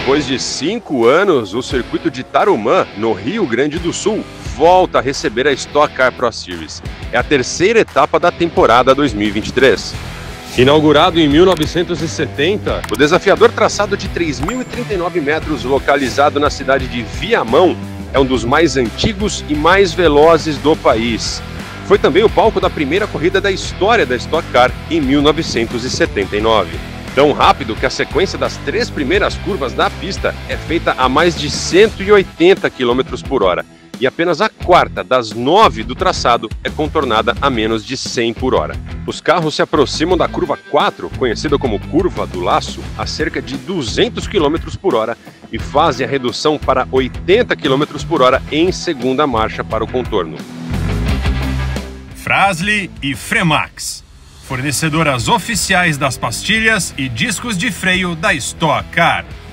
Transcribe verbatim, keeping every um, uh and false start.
Depois de cinco anos, o circuito de Tarumã, no Rio Grande do Sul, volta a receber a Stock Car Pro Series. É a terceira etapa da temporada dois mil e vinte e três. Inaugurado em mil novecentos e setenta, o desafiador traçado de três mil e trinta e nove metros, localizado na cidade de Viamão, é um dos mais antigos e mais velozes do país. Foi também o palco da primeira corrida da história da Stock Car em mil novecentos e setenta e nove. Tão rápido que a sequência das três primeiras curvas da pista é feita a mais de cento e oitenta quilômetros por hora. E apenas a quarta das nove do traçado é contornada a menos de cem por hora. Os carros se aproximam da curva quatro, conhecida como Curva do Laço, a cerca de duzentos quilômetros por hora e fazem a redução para oitenta quilômetros por hora em segunda marcha para o contorno. Fras-le e Fremax, fornecedoras oficiais das pastilhas e discos de freio da Stock Car.